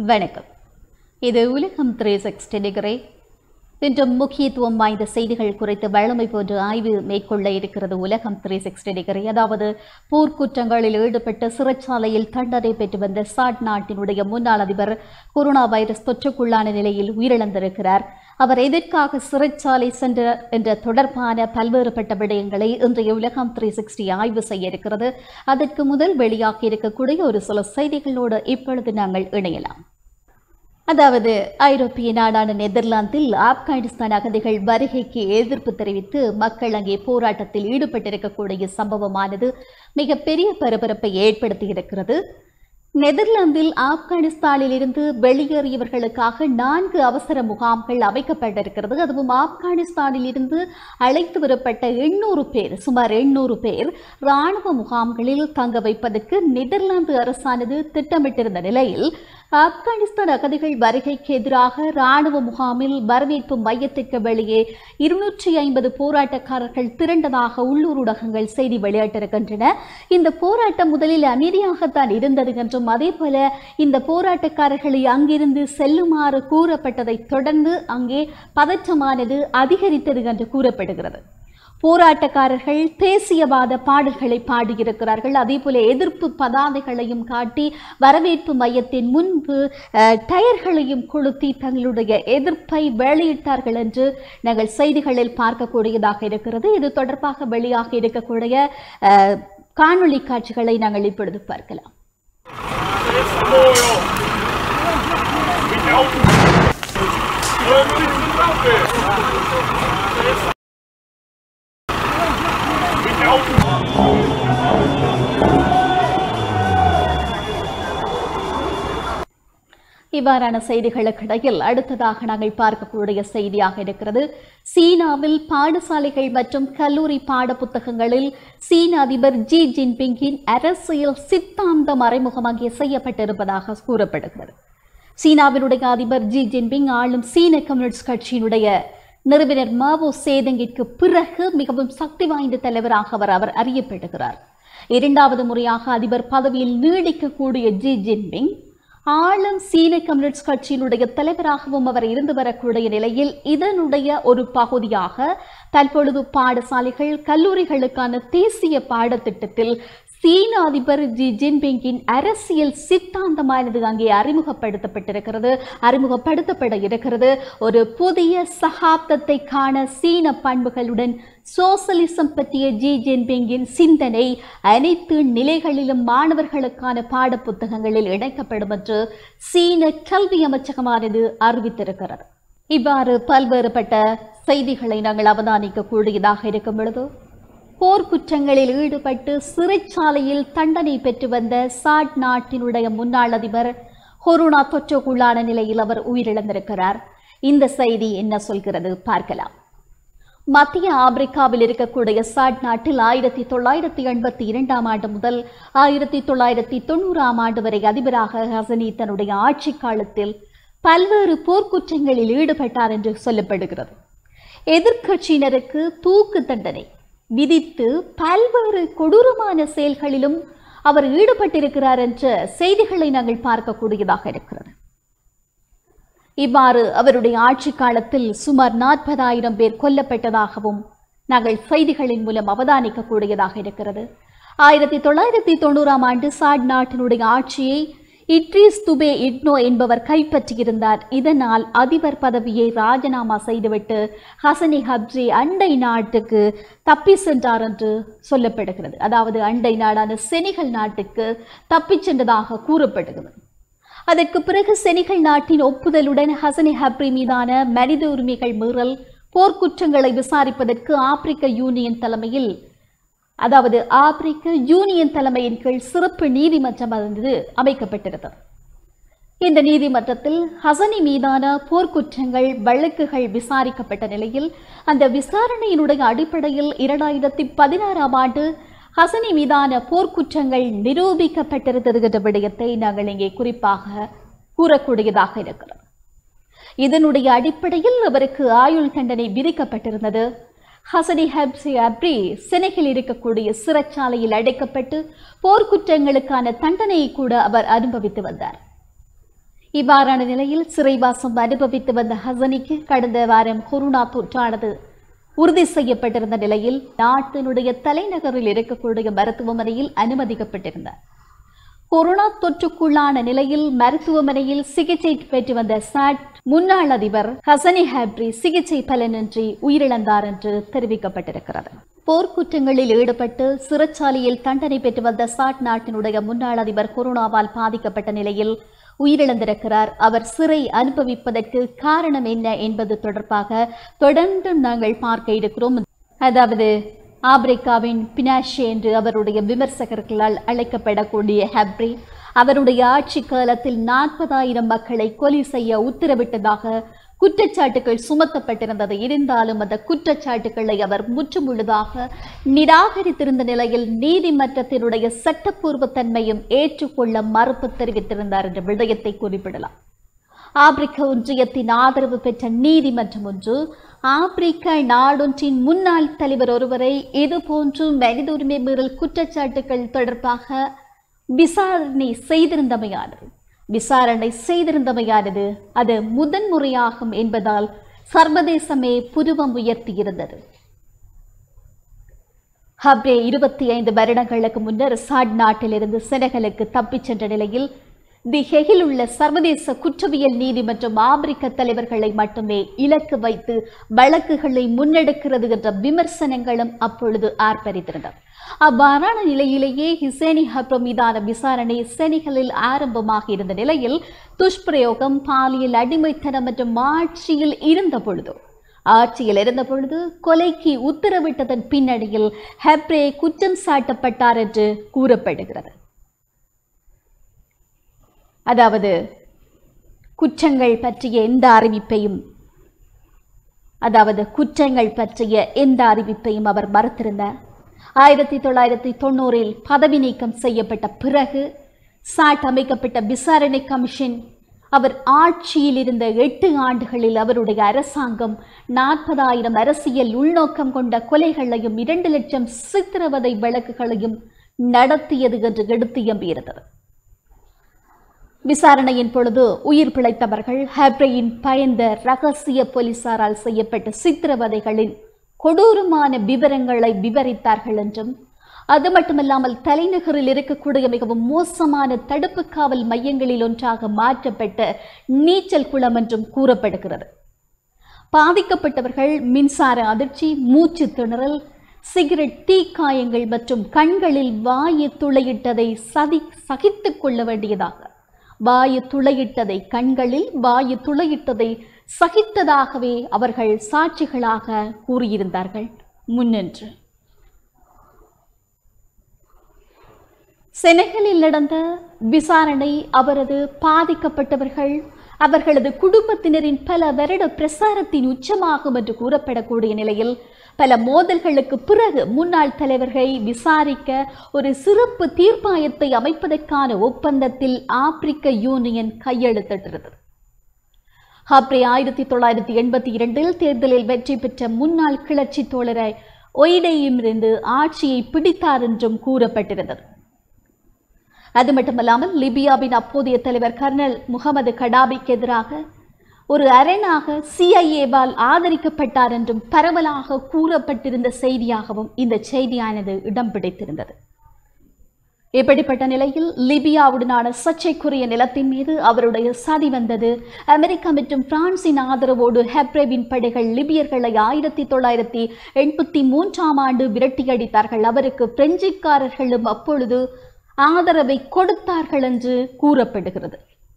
வணக்கம். இது உலகம் 360 டிகிரி. இன்று முக்கியத்துவம் வாய்ந்த செய்திகள் குறித்து வழமை போன்று ஆய்வு மேற்கொள்ள இருக்கிறது உலகம் 360 டிகிரி. அதாவது போர்க்குற்றங்களில் ஈடுபட்டு சிறைச்சாலையில் தண்டனை பெற்று வந்த சாட் நாட்டினுடைய முன்னாள் அதிபர் கொரோனா வைரஸ் தொற்றுக்குள்ளான நிலையில் உயிரிழந்திருக்கிறார். அவர் எதற்காக சிறைச்சாலை சென்றார் என்ற தொடர்பான பல்வேறுபட்ட விடயங்களை இன்றைய உலகம் 360 ஆய்வு செய்ய இருக்கிறது. அதற்கு முதல் வெளியாகி இருக்கக்கூடிய ஒரு சில செய்திகளோடு இப்பொழுது நாங்கள் இணையலாம். அதாவது ஐரோப்பிய நாடான நெதர்லாந்தில் ஆப்கானிஸ்தான் அகதிகள் வருகைக்கு எதிர்ப்பு தெரிவித்து மக்கள் அங்கே போராட்டத்தில் ஈடுபட்டிருக்கக்கூடிய சம்பவமானது மிகப்பெரிய பரபரப்பை ஏற்படுத்தியிருக்கிறது. நெதர்லாந்தில் ஆப்கானிஸ்தானில் இருந்து வெளியேறியவர்களுக்காக 4 அவசர முகாம்கள் அமைக்கப்பட்டிருக்கிறது. அதுவும் ஆப்கானிஸ்தானில் இருந்து அழைத்து வரப்பட்ட 800 பேர், சுமார் 800 பேர் இராணுவ முகாம்களில் தங்க வைப்பதற்கு நெதர்லாந்து அரசானது திட்டமிட்டிருந்த நிலையில் ஆப்கானிஸ்தான் அகதிகள் வருகைக்கு எதிராக இராணுவ முகாமில் வரவேற்பு மையத்திற்கு வெளியே 250 போராட்டக்காரர்கள் திரண்டதாக உள்ளூர் ஊடகங்கள் செய்தி வெளியிட்டிருக்கின்றன. இந்த போராட்டம் முதலில் அமைதியாகத்தான் இருந்தது என்றும், அதே போல இந்த போராட்டக்காரர்களை அங்கிருந்து செல்லுமாறு கூறப்பட்டதை தொடர்ந்து அங்கே பதற்றமானது அதிகரித்தது என்று கூறப்படுகிறது. போராட்டக்காரர்கள் தேசியவாத பாடல்களை பாடியிருக்கிறார்கள். அதே போல எதிர்ப்பு பதாதைகளையும் காட்டி வரவேற்பு மையத்தின் முன்பு டயர்களையும் கொளுத்தி தங்களுடைய எதிர்ப்பை வெளியிட்டார்கள் என்று நாங்கள் செய்திகளில் பார்க்கக்கூடியதாக இருக்கிறது. இது தொடர்பாக வெளியாக இருக்கக்கூடிய காணொளி காட்சிகளை நாங்கள் இப்பொழுது பார்க்கலாம். இவ்வாறான செய்திகளுக்கிடையில் அடுத்ததாக நாங்கள் பார்க்கக்கூடிய செய்தியாக இருக்கிறது. சீனாவில் பாடசாலைகள் மற்றும் கல்லூரி பாட புத்தகங்களில் சீன அதிபர் ஜி ஜின்பிங்கின் அரசியல் சித்தாந்தம் அறிமுகம் அங்கே செய்யப்பட்டிருப்பதாக கூறப்படுகிறது. சீனாவினுடைய அதிபர் ஜி ஜின்பிங் ஆளும் சீன கம்யூனிஸ்ட் கட்சியினுடைய நிறுவனர் மாவோ சேதங்கிற்கு பிறகு மிகவும் சக்தி வாய்ந்த தலைவராக அவர் அறியப்படுகிறார். 2வது முறையாக அதிபர் பதவியில் நீடிக்கக்கூடிய ஜி ஜின்பிங் ஆளும் சீன கம்யூனிஸ்ட் கட்சியினுடைய தலைவராகவும் அவர் இருந்து வரக்கூடிய நிலையில் இதனுடைய ஒரு பகுதியாக தற்பொழுது பாடசாலைகள் கல்லூரிகளுக்கான தேசிய பாடத்திட்டத்தில் சீன அதிபர் ஜி ஜின்பிங்கின் அரசியல் சித்தாந்தமானது அங்கே அறிமுகப்படுத்தப்பட இருக்கிறது. ஒரு புதிய சகாப்தத்தை காண சீன பண்புகளுடன் சோசலிசம் பற்றிய ஜி ஜின்பிங்கின் சிந்தனை அனைத்து நிலைகளிலும் மாணவர்களுக்கான பாட புத்தகங்களில் இணைக்கப்படும் என்று சீன கல்வி அமைச்சகமானது அறிவித்திருக்கிறது. இவ்வாறு பல்வேறுபட்ட செய்திகளை நாங்கள் அவதானிக்க கூடியதாக இருக்கும் பொழுது, போர்க்குற்றங்களில் ஈடுபட்டு சிறைச்சாலையில் தண்டனை பெற்று வந்த சாட் நாட்டினுடைய முன்னாள் அதிபர் கொரோனா தொற்றுக்குள்ளான நிலையில் அவர் உயிரிழந்திருக்கிறார். இந்த செய்தி என்ன சொல்கிறது பார்க்கலாம். மத்திய ஆப்பிரிக்காவில் இருக்கக்கூடிய சாட் நாட்டில் 1982 ஆண்டு முதல் 1990 வரை அதிபராக ஹசனி தன்னுடைய ஆட்சி காலத்தில் பல்வேறு போர்க்குற்றங்களில் ஈடுபட்டார் என்று சொல்லப்படுகிறது. எதிர்க்கட்சியினருக்கு தூக்கு தண்டனை விதித்து பல்வேறு கொடூரமான செயல்களிலும் அவர் ஈடுபட்டிருக்கிறார் என்ற செய்திகளை நாங்கள் பார்க்கக்கூடியதாக இருக்கிறது. இவ்வாறு அவருடைய ஆட்சி காலத்தில் சுமார் 40,000 பேர் கொல்லப்பட்டதாகவும் நாங்கள் செய்திகளின் மூலம் அவதானிக்கக்கூடியதாக இருக்கிறது. 1990 ஆண்டு சாட் நாட்டினுடைய ஆட்சியை இட்ரிஸ் துபே இட்னோ என்பவர் கைப்பற்றியிருந்தார். இதனால் அதிபர் பதவியை ராஜினாமா செய்துவிட்டு ஹசனி ஹப்ரி அண்டை நாட்டுக்கு தப்பி சென்றார் என்று சொல்லப்படுகிறது. அதாவது அண்டை நாடான செனிகல் நாட்டுக்கு தப்பிச் சென்றதாக கூறப்படுகிறது. அதற்கு பிறகு செனிகல் நாட்டின் ஒப்புதலுடன் ஹசனி ஹப்ரி மீதான மனித உரிமைகள் மீறல் போர்க்குற்றங்களை விசாரிப்பதற்கு ஆப்பிரிக்க யூனியன் தலைமையின் கீழ் சிறப்பு நீதிமன்றம் அமைக்கப்பட்டிருந்தது. இந்த நீதிமன்றத்தில் ஹசனி மீதான போர்க்குற்றங்கள் வழக்குகள் விசாரிக்கப்பட்ட நிலையில் அந்த விசாரணையினுடைய அடிப்படையில் 2016 ஆண்டு ஹசனி மீதான போர்க்குற்றங்கள் நிரூபிக்கப்பட்டிருந்தது என்ற விடயத்தை நாங்கள் இங்கே குறிப்பாக கூறக்கூடியதாக இருக்கிறது. இதனுடைய அடிப்படையில் அவருக்கு ஆயுள் தண்டனை விதிக்கப்பட்டிருந்தது. ஹசனி ஹப்ரி செனகில் இருக்கக்கூடிய சிறைச்சாலையில் அடைக்கப்பட்டு போர்க்குற்றங்களுக்கான தண்டனையை கூட அவர் அனுபவித்து வந்தார். இவ்வாறான நிலையில் சிறைவாசம் அனுபவித்து வந்த ஹசனிக்கு கடந்த வாரம் கொரோனா தொற்றானது உறுதி செய்யப்பட்டிருந்த நிலையில் நாட்டினுடைய தலைநகரில் இருக்கக்கூடிய மருத்துவமனையில் அனுமதிக்கப்பட்டிருந்தார். கொரோனா தொற்றுக்குள்ளான நிலையில் மருத்துவமனையில் சிகிச்சை பெற்று வந்த சாட் முன்னாள் அதிபர் ஹசனி ஹாப்ரி சிகிச்சை பலனின்றி உயிரிழந்தார் என்று தெரிவிக்கப்பட்டிருக்கிறது. போர்க்குற்றங்களில் ஈடுபட்டு சிறைச்சாலையில் தண்டனை பெற்று வந்த சாட் நாட்டினுடைய முன்னாள் அதிபர் கொரோனாவால் பாதிக்கப்பட்ட நிலையில் உயிரிழந்திருக்கிறார். அவர் சிறை அனுபவிப்பதற்கு காரணம் என்ன என்பது தொடர்பாக தொடர்ந்து நாங்கள் பார்க்க இருக்கிறோம். அதாவது ஆப்பிரிக்காவின் பினாஷே என்று அவருடைய விமர்சகர்களால் அழைக்கப்படக்கூடிய ஹாப்ரி அவருடைய ஆட்சி காலத்தில் 40,000 மக்களை கொலை செய்ய உத்தரவிட்டதாக குற்றச்சாட்டுகள் சுமத்தப்பட்டிருந்தது. இருந்தாலும் அந்த குற்றச்சாட்டுகளை அவர் முற்றுமுழுதாக நிராகரித்திருந்த நிலையில் நீதிமன்றத்தினுடைய சட்டப்பூர்வ தன்மையும் ஏற்றுக்கொள்ள மறுப்பு தெரிவித்திருந்தார் என்ற விடயத்தை குறிப்பிடலாம். ஆப்பிரிக்க ஒன்றியத்தின் ஆதரவு பெற்ற நீதிமன்றம் ஒன்று ஆப்பிரிக்க நாடொன்றின் முன்னாள் தலைவர் ஒருவரை இதுபோன்று மனித உரிமை மீறல் குற்றச்சாட்டுகள் தொடர்பாக விசாரணை செய்திருந்தமையானது அது முதன்முறையாகும் என்பதால் சர்வதேசமே புருவம் உயர்த்தியிருந்தது. ஹப்ரே 25 வருடங்களுக்கு முன்னர் சாட் நாட்டிலிருந்து செனகலுக்கு தப்பிச் சென்ற நிலையில் தி ஹேகில் உள்ள சர்வதேச குற்றவியல் நீதிமன்றம் ஆப்பிரிக்க தலைவர்களை மட்டுமே இலக்கு வைத்து வழக்குகளை முன்னெடுக்கிறது என்ற விமர்சனங்களும் அப்பொழுது ஆர்ப்பரித்திருந்தது. அவ்வாறான நிலையிலேயே ஹிசேனி ஹப்ரோ மீதான விசாரணை செனகலில் ஆரம்பமாக இருந்த நிலையில் துஷ்பிரயோகம், பாலியல் அடிமைத்தனம் மற்றும் ஆட்சியில் இருந்த பொழுது கொலைக்கு உத்தரவிட்டதன் பின்னணியில் ஹப்ரே குற்றம் சாட்டப்பட்டார் என்று கூறப்படுகிறது. அதாவது குற்றங்கள் பற்றிய எந்த அறிவிப்பையும் அவர் மறுத்திருந்தார். 1990 பதவி நீக்கம் செய்யப்பட்ட பிறகு சாட் அமைக்கப்பட்ட விசாரணை கமிஷன் அவர் ஆட்சியில் இருந்த 8 ஆண்டுகளில் அவருடைய அரசாங்கம் 40,000 அரசியல் உள்நோக்கம் கொண்ட கொலைகளையும் 2 லட்சம் சித்திரவதை வழக்குகளையும் நடத்தியது என்று எடுத்து எம்பியிருந்தது. விசாரணையின் பொழுது உயிர் பிழைத்தவர்கள் ஹப்ரேயின் பயந்த ரகசிய போலீசாரால் செய்யப்பட்ட சித்திரவதைகளின் கொடூரமான விவரங்களை விவரித்தார்கள் என்றும், அது மட்டுமல்லாமல் தலைநகரில் இருக்கக்கூடிய மிகவும் மோசமான தடுப்பு காவல் மையங்களில் ஒன்றாக மாற்றப்பட்ட நீச்சல் குளம் என்றும் கூறப்படுகிறது. பாதிக்கப்பட்டவர்கள் மின்சார அதிர்ச்சி, மூச்சு திணறல், சிகரெட் தீக்காயங்கள் மற்றும் கண்களில் வாயு துளையிட்டதை சகித்துக் கொள்ள வேண்டியதாக கண்களில் வாயு துளையிட்டதை சகித்ததாகவே அவர்கள் சாட்சிகளாக கூறியிருந்தார்கள் முன்னின்று. செனகலில் நடந்த விசாரணை பாதிக்கப்பட்டவர்கள் அவர்களது குடும்பத்தினரின் பல வருட பிரசாரத்தின் உச்சமாகும் என்று கூறப்படக்கூடிய நிலையில் பல மோதல்களுக்கு பிறகு முன்னாள் தலைவர்களை விசாரிக்க ஒரு சிறப்பு தீர்ப்பாயத்தை அமைப்பதற்கான ஒப்பந்தத்தில் ஆப்பிரிக்க யூனியன் கையெழுத்திட்டது. ஹப்ரே 1982 தேர்தலில் வெற்றி பெற்ற முன்னாள் கிளர்ச்சி தோழரை ஒய்டேயிலிருந்து ஆட்சியை பிடித்தார் என்றும் கூறப்பட்டிருந்தது. அது மட்டுமல்லாமல் லிபியாவின் அப்போதைய தலைவர் கர்னல் முகமது கடாபிக்கு எதிராக ஒரு அரணாக CIA-வால் ஆதரிக்கப்பட்டார் என்றும் பரவலாக கூறப்பட்டிருந்த செய்தியாகவும் இந்த செய்தியானது இடம் பிடித்திருந்தது. இப்படிப்பட்ட நிலையில் லிபியாவுடனான சர்ச்சைக்குரிய நிலத்தின் மீது அவருடைய சதி வந்தது. அமெரிக்கா மற்றும் பிரான்சின் ஆதரவோடு ஹப்ரேவின் படைகள் லிபியர்களை 1983 ஆண்டு விரட்டியடித்தார்கள். அவருக்கு பிரெஞ்சுக்காரர்களும் அப்பொழுது ஆதரவை கொடுத்தார்கள் என்று கூறப்படுகிறது.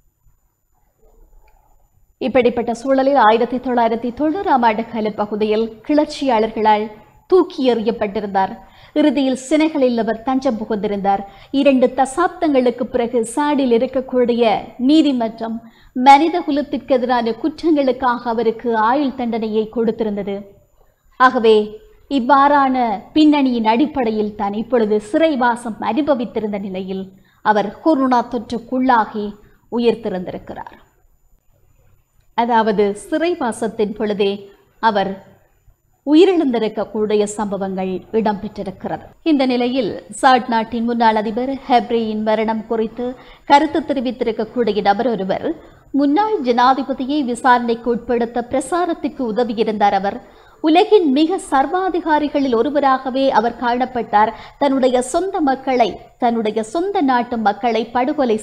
இப்படிப்பட்ட சூழலில் 1990 ஆண்டு காலப்பகுதியில் கிளர்ச்சியாளர்களால் தூக்கி எறியப்பட்டிருந்தார். இறுதியில் செனகலில் அவர் தஞ்சம் புகுந்திருந்தார். 2 தசாப்தங்களுக்கு பிறகு சாடில் இருக்கக்கூடிய நீதிமன்றம் மனித குலத்திற்கு எதிரான குற்றங்களுக்காக அவருக்கு ஆயுள் தண்டனையை கொடுத்திருந்தது. ஆகவே இவ்வாறான பின்னணியின் அடிப்படையில் தான் இப்பொழுது சிறைவாசம் அனுபவித்திருந்த நிலையில் அவர் கொரோனா தொற்றுக்குள்ளாகி உயிர்த்திருந்திருக்கிறார். அதாவது சிறைவாசத்தின் பொழுதே அவர் உயிரிழந்திருக்கக்கூடிய சம்பவங்கள் இடம்பெற்றிருக்கிறது. இந்த நிலையில் சாட் நாட்டின் முன்னாள் அதிபர் ஹப்ரேயின் மரணம் குறித்து கருத்து தெரிவித்திருக்கக்கூடிய நபர் ஒருவர் முன்னாள் ஜனாதிபதியை விசாரணைக்கு உட்படுத்த பிரசாரத்திற்கு உதவியிருந்தார் அவர். உலகின் மிக சர்வாதிகாரிகளில் ஒருவராகவே அவர் காணப்பட்டார். தன்னுடைய சொந்த மக்களை, தன்னுடைய சொந்த நாட்டு மக்களை படுகொலை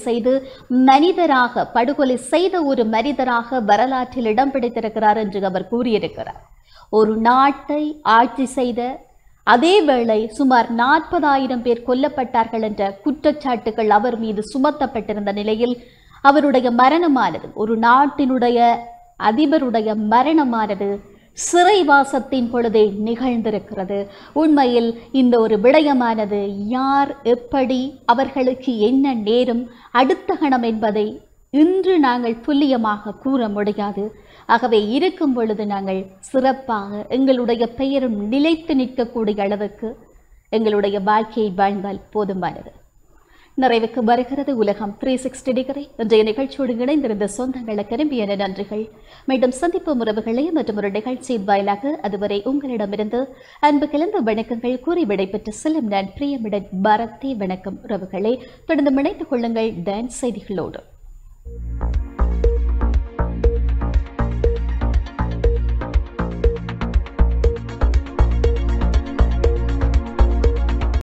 செய்த ஒரு மனிதராக வரலாற்றில் இடம் பிடித்திருக்கிறார் என்று அவர் கூறியிருக்கிறார். ஒரு நாட்டை ஆட்சி செய்த அதேவேளை சுமார் 40,000 பேர் கொல்லப்பட்டார்கள் என்ற குற்றச்சாட்டுகள் அவர் மீது சுமத்தப்பட்டிருந்த நிலையில் அவருடைய மரணமானது, ஒரு நாட்டினுடைய அதிபருடைய மரணமானது சிறைவாசத்தின் பொழுதே நிகழ்ந்திருக்கிறது. உண்மையில் இந்த ஒரு விடயமானது யார், எப்படி, அவர்களுக்கு என்ன நேரும் அடுத்த கணம் என்பதை இன்று நாங்கள் துல்லியமாக கூற முடியாது. ஆகவே இருக்கும் பொழுது நாங்கள் சிறப்பாக எங்களுடைய பெயரும் நிலைத்து நிற்கக்கூடிய அளவுக்கு எங்களுடைய வாழ்க்கையை வாழ்ந்தால் போதுமானது. நிறைவுக்கு வருகிறது உலகம் 360 டிகிரி. இன்றைய நிகழ்ச்சியோடு இணைந்திருந்த சொந்தங்களுக்கு விரும்பிய நன்றிகள். மீண்டும் சந்திப்போம் உறவுகளே மற்றும் ஒரு நிகழ்ச்சியின் வாயிலாக. அதுவரை உங்களிடமிருந்து அன்பு கலந்த வணக்கங்கள் கூறி விடைபெற்று செல்லும் நான் பிரியமிடன் பாரதி. வணக்கம் உறவுகளே. தொடர்ந்து இணைத்துக் கொள்ளுங்கள் டான்ஸ் செய்திகளோடு.